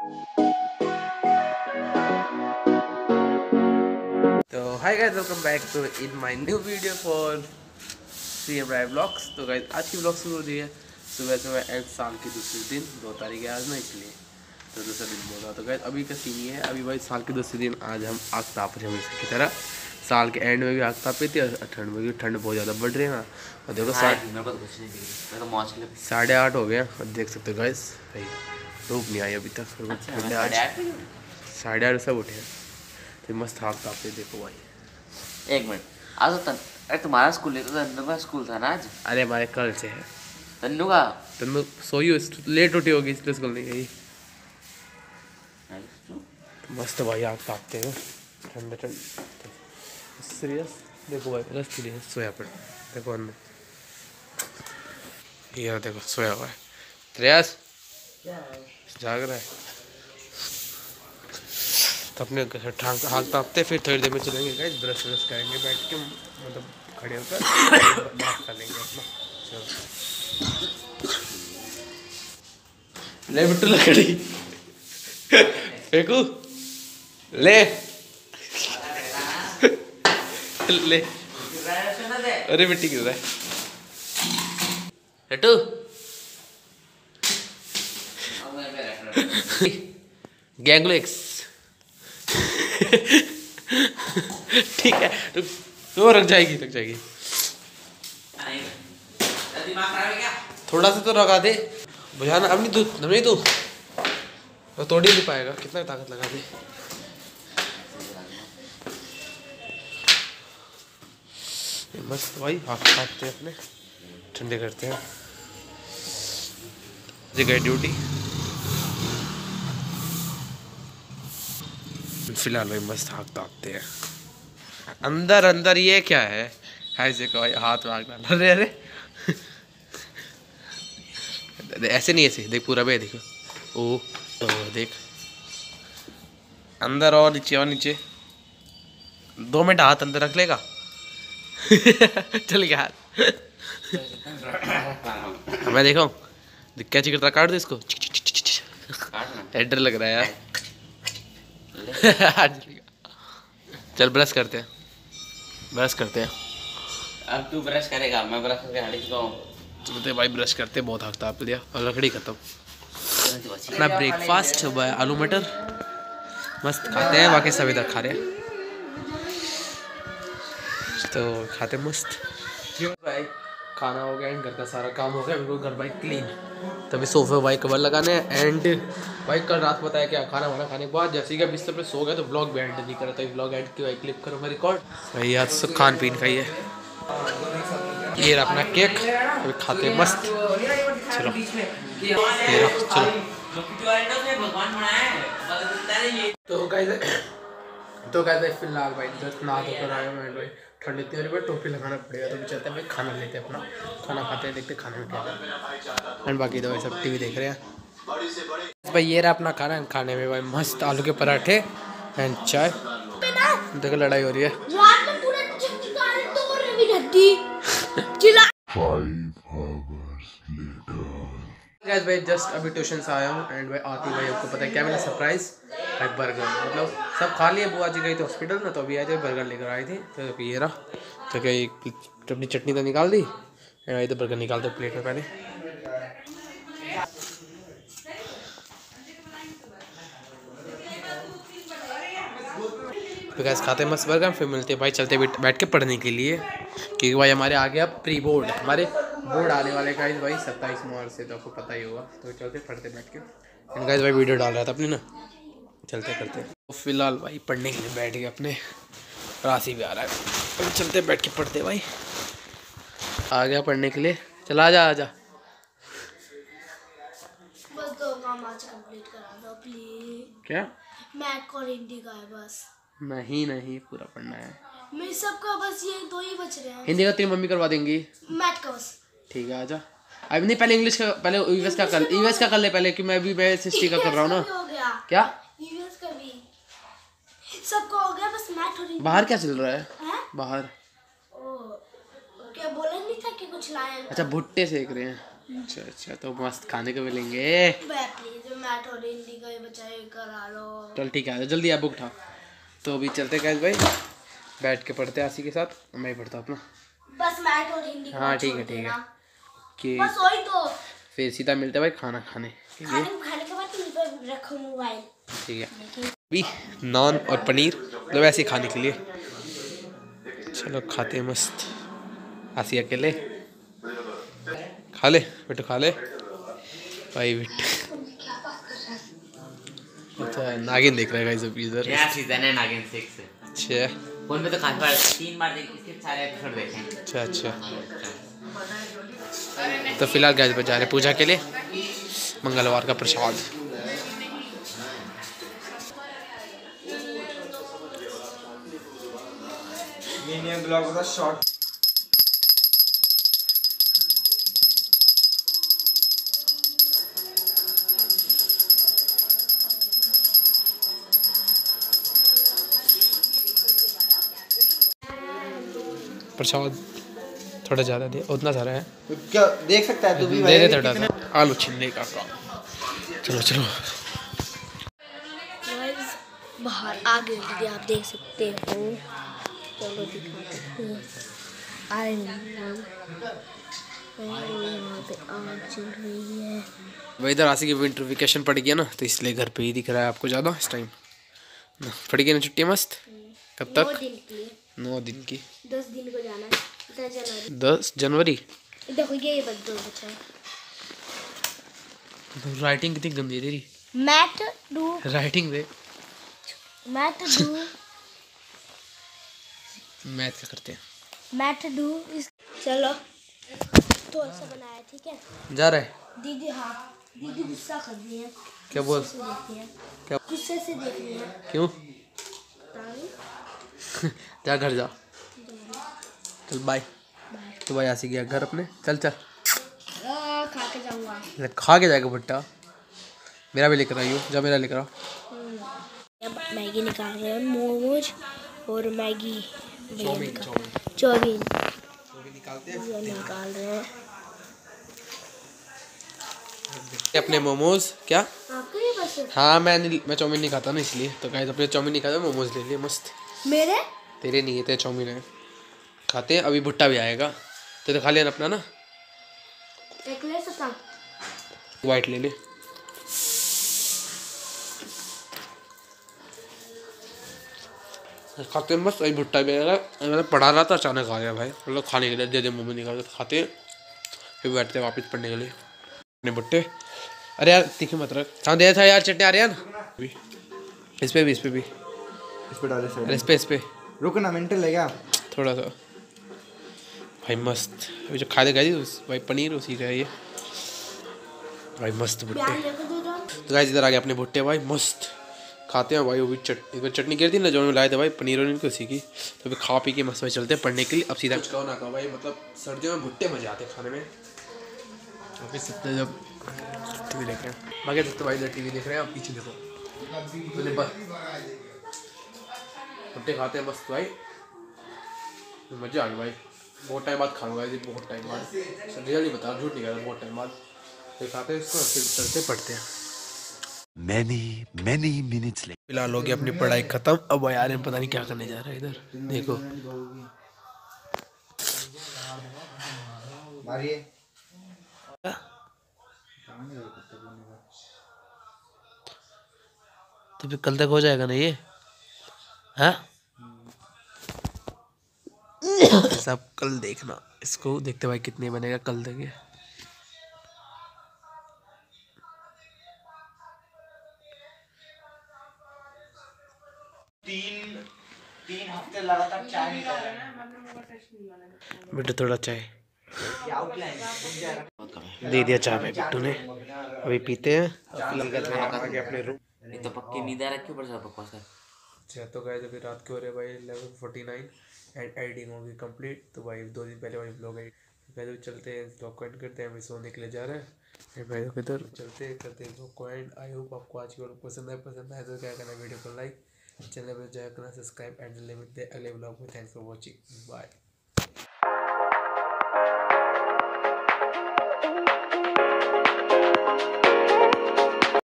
तो hi guys, welcome back to in my new video for CM Rai vlogs. तो guys आज की vlog शुरू हो रही है सुबह सुबह एंड साल के दूसरे दिन 2 तारीख है आज ना, इसलिए तो दूसरा दिन बोल रहा। तो गाइस अभी का सीन ये है, अभी भाई साल के दूसरे दिन आज हम आग ताप रहे हैं हमेशा की तरह। साल के एंड में भी आग तापी थी और ठंड में भी, ठंड बहुत ज़्यादा बढ़ रही है ना। और देखो 8:30 हो गया और देख सकते हो गाइस भाई धूप नहीं आई अभी तक। 8:30 सब उठे हैं तो मस्त आग तापते देखो भाई। एक मिनट, आज तो अरे तुम्हारा स्कूल है तो तन्नू का स्कूल था ना आज? अरे हमारे कल से है। तन्नू का तन्नू सोई हो, लेट उठी होगी इसलिए स्कूल नहीं गई। मस्त भाई आग तापते हैं ठंडे ठंडे सीरियस। देखो भाई बस सीरियस सोया पर देखो अंदर ये देखो सोया हुआ है। त्रियास जाग रहा है तो अपने हाथ तापते फिर थोड़ी देर में चलेंगे गाइस, ब्रश व्रश करेंगे बैठ के, मतलब खड़े होकर बात कर लेंगे अपना। चलो ले बिट्टू लकड़ी फेंकू ले ले। अरे मिट्टी गिर रहा है हटू। गैंगलेक्स ठीक है तो रख जाएगी थोड़ा सा तो लगा दे बुझाना। अब नहीं तू तो तोड़ ही नहीं पाएगा, कितना ताकत लगा दे। मस्त भाई हाथ काटते हैं अपने, ठंडे करते हैं। जगह ड्यूटी फिलहाल भाई मस्त हाथ तापते हैं। अंदर ये क्या है ऐसे को भाई हाथ में आग डाल। अरे अरे ऐसे नहीं, ऐसे देख पूरा बे देखो। ओ देख अंदर और नीचे 2 मिनट हाथ अंदर रख लेगा चल गया हाथ। मैं देखा हूँ क्या चिकटा काट दे इसको, डर लग रहा है यार चल ब्रश करते हैं अब तू ब्रश करेगा, मैं ब्रश करके हट चुका हूँ। चलते भाई ब्रश करते, बहुत हक ताप लिया और लकड़ी खत्म। अपना ब्रेकफास्ट हुआ है आलू मटर, मस्त खाते हैं। बाकी सब इधर खा रहे हैं तो खाते मस्त भाई। खाना हो गया एंड घर का सारा काम हो गया, बिल्कुल घर भाई क्लीन। तभी सोफे भाई कवर लगाने हैं एंड भाई कल रात पता है क्या खाना वाना खाने के बाद जैसे ही बिस्तर पे सो गए तो व्लॉग भी एंड नहीं करा। तो व्लॉग एंड की भाई क्लिप करूँगा रिकॉर्ड भाई। आज सब खान पीन का ही है। ये रहा अपना केक, अभी खाते मस्त। चलो तो गाइस फिलहाल भाई जस्ट नहा धोकर आया मैं भाई। ठंड इतनी हो रही है टोपी लगाना पड़ेगा। तो भी चलते हैं भाई, खाना लेते हैं अपना, खाना खाते हैं, देखते हैं खाने में क्या है। एंड बाकी तो भाई सब टीवी देख रहे हैं भाई। ये रहा अपना खाना, खाने में भाई मस्त आलू के पराठे एंड चाय। देखो लड़ाई हो रही है। गाइस भाई जस्ट अभी ट्यूशन से आया हूँ एंड भाई आती भाई आपको पता है क्या मिला सरप्राइज भाई, बर्गर। मतलब सब खा लिए, बुआ जी गई थी हॉस्पिटल में तो अभी आए थे बर्गर लेकर आए थे। तो ये रहा, तो क्या अपनी चटनी तो निकाल दी एंड भाई तो बर्गर निकालते प्लेट में पहले। तो गैस खाते मस्त बर्गर, फिर मिलते भाई चलते बैठ के पढ़ने के लिए, क्योंकि भाई हमारे आ गया प्री बोर्ड। हमारे बोर्ड आने वाले गाइस भाई 27 मार्च से, तो आपको पता ही होगा। तो चलते पढ़ते बैठ के। गाइस भाई वीडियो डाल रहा था अपनी ना, चलते करते। तो फिलहाल भाई पढ़ने के लिए बैठ गए अपने, राशि भी आ रहा है, तो चलते बैठ के पढ़ते भाई। आ गया पढ़ने के लिए, चला आजा बस 2 काम आज कंप्लीट करा दो प्लीज। क्या मैथ और हिंदी का है बस। नहीं पूरा पढ़ना है। मेरे सबका बस ये 2 ही बच रहे हैं। हिंदी का तेरी मम्मी करवा देंगी, मैथ का बस। ठीक है आजा। अभी नहीं, पहले इंग्लिश का, पहले यूएस का कर ले पहले, कि मैं हिस्ट्री का कर रहा हूँ ना। हो गया क्या यूएस का भी सबका हो गया, बस मैथ और हिंदी। बाहर क्या चल रहा है? बाहर ओ क्या बोला नहीं था कि कुछ लाया? अच्छा भुट्टे सेक रहे हैं। अच्छा अच्छा, तो मस्त खाने को मिलेंगे। प्लीज मैथ और हिंदी का ही बचाए करा लो। चल ठीक है, जल्दी आप बुक उठाओ। तो अभी चलते गाइस भाई, बैठ के पढ़ते हैं आशी के साथ। मैं ही पढ़ता अपना। बस मैथ और हिंदी का हाँ ठीक छोड़ है ठीक है। देना। कि बस वही तो। फिर सीधा मिलते हैं भाई खाना खाने के लिए। खाने के बाद तुम पर रखो मोबाइल। ठीक है। अभी नान और पनीर मतलब ऐसे ही खाने के लिए। चलो खाते हैं मस्त। आसी अकेले खा ले बेटू, खा ले भाई बेटू। अच्छा नागिन देख रहा है गाइस अभी इधर। नया सीजन है नागिन 6। अच्छा फोन में तो काफी बार 3 बार देख, इसके सारे एपिसोड देखे हैं। अच्छा अच्छा। तो फिलहाल गाइस बजा रहे पूजा के लिए मंगलवार का प्रसाद। ये ब्लॉग का शॉर्ट। प्रसाद थोड़ा ज़्यादा दे, उतना सारा है। क्या देख सकता है तू भी दे दे थोड़ा सा आलू छिलने का काम। चलो चलो बाहर आ गए दीदी, आप देख सकते हो। चलो दिखाते हैं। यहाँ पे आग चल रही है। वही इधर आशी की विंटर वेकेशन पड़ गया ना, तो इसलिए घर पे ही दिख रहा है आपको ज़्यादा इस टाइम। पड़ गई ना छुट्टी मस्त। कब 9 तक? दिन के लिए। 9 दिन की। 10 दिन को जाना है। 10 जनवरी। 10 जनवरी। देखो ये बच्चा। राइटिंग कितनी गंदी है तेरी। Math do. राइटिंग दे। Math do. मैथ क्या करते हैं? Math do. चलो थोड़ा सा बनाया, ठीक है। जा रहा है दीदी, हाँ दीदी गुस्सा कर रही है। क्या बोल? गुस्से से देखती है। क्या? गुस्से से देख रही है। क्यों? ताई। जा घर जा। चल बाय। तो भाई आशी गया घर अपने। चल चल खा के जाऊंगा। खा के जाएगा भुट्टा। मेरा भी लेकर आई हो, जा मेरा लेकर आओ। अब मैगी निकाल रहे हैं, मोमोज और मैगी। चाउमीन चाउमीन निकालते हैं। ये निकाल रहे हैं। अपने मोमोज क्या? आपके लिए बस हाँ मैं चाउमीन नहीं खाता ना, इसलिए तो गाइस अपने चाउमीन नहीं खाता, मोमोज ले लिए मस्त। मेरे तेरे नहीं है, तेरे चाउमीन है। खाते हैं, अभी भुट्टा भी आएगा तो खा लेना अपना ना। एक ले सकता। वाइट ले ले। खाते हैं मस्त। अभी भुट्टा भी आएगा। मैंने पढ़ा रहा था, अचानक आ गया भाई, मतलब खाने के लिए दे दे मुँह में निकाल के खाते हैं। फिर बैठते हैं वापस पढ़ने के लिए अपने भुट्टे। अरे यार तीखे मत रख। हाँ दे था यार चटनी आ रही है ना। इस पे भी इस पे डाले अरे इस पे रुक ना, मेंटल है क्या? थोड़ा सा भाई मस्त। अभी जो खा दे गई भाई पनीर उसी का है ये भाई, मस्त भुट्टे। तो गाइस इधर आ गए अपने भुट्टे भाई, मस्त खाते हैं भाई। वो भी चटनी गिरती ना जो में लाए थे भाई, पनीर और इनकी उसी की। तो अभी खा पी के मस्त भाई चलते हैं पढ़ने के लिए। अब सीधा कुछ कहो ना कहो भाई, मतलब सर्दियों में भुट्टे मजे आते हैं खाने में। ऑफिस सकते जब टीवी देख रहे हैं, बाकी सकते भाई इधर टीवी देख रहे हैं। आप पीछे देखो भुट्टे खाते हैं मस्त भाई, मजे आ गए भाई। बहुत टाइम बाद खाऊंगा ये, बहुत टाइम बाद। रियली बता रहा, झूठ नहीं कह रहा, बहुत टाइम बाद खाते हैं इसको। फिर चलते पढ़ते हैं। many minutes later. फिलहाल हो गई अपनी पढ़ाई खत्म। अब यार हम पता नहीं क्या करने जा रहे हैं इधर देखो। मारिए। तो फिर कल तक हो जाएगा ना ये? हाँ सब कल देखना इसको, देखते भाई कितने बनेगा कल तक ये। तीन हफ्ते लगातार चाय नहीं कर रहे हैं। बेटा थोड़ा चाय दे दिया चाय भाई बिट्टू ने, अभी पीते हैं। आगे अपने रूम। एक तो पक्की नींद आ रखी, ऊपर से बकवास कर। अच्छा तो गाइस अभी रात के हो रहे भाई 11:49 एंड एडिटिंग होगी कंप्लीट। तो भाई 2 दिन पहले भाई ब्लॉग एडिट चलते हैं, ब्लॉग को एंड करते हैं। अभी सोने के लिए जा रहे हैं भाई, किधर चलते करते हैं ब्लॉग को एंड। आई होप आपको आज की वीडियो पसंद आए तो क्या करना, वीडियो को लाइक, चैनल पर जाकर करना सब्सक्राइब एंड मिलते हैं अगले ब्लॉग में। Thanks for watching, bye.